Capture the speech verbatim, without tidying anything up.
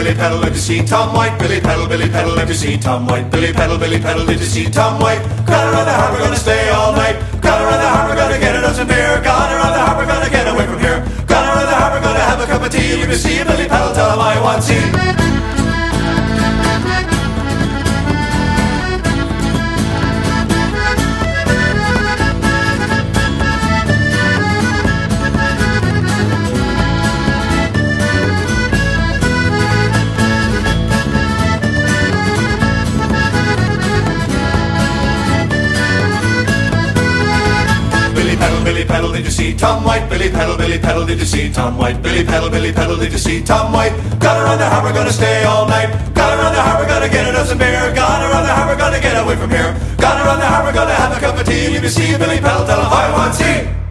Billy Peddle, did you see Tom White? Billy Peddle, Billy Peddle, did you see Tom White? Billy Peddle, Billy Peddle, did you see Tom White? Gone around the harbour, gonna stay all night. Gone around the harbour, gonna get a dozen beer. Gone around the harbour, gonna get away from here. Gone around the harbour, gonna have a cup of tea. If you see Billy Peddle, tell him I want tea. Billy Peddle, did you see Tom White? Billy Peddle, Billy Peddle, did you see Tom White? Billy Peddle, Billy Peddle, did you see Tom White? Gone around the harbour, gonna stay all night. Gone around the harbour, gonna get a dozen beer. Gone around the harbour, gonna get away from here. Gone around the harbour, gonna have a cup of tea. If you see Billy Peddle, tell him I want tea.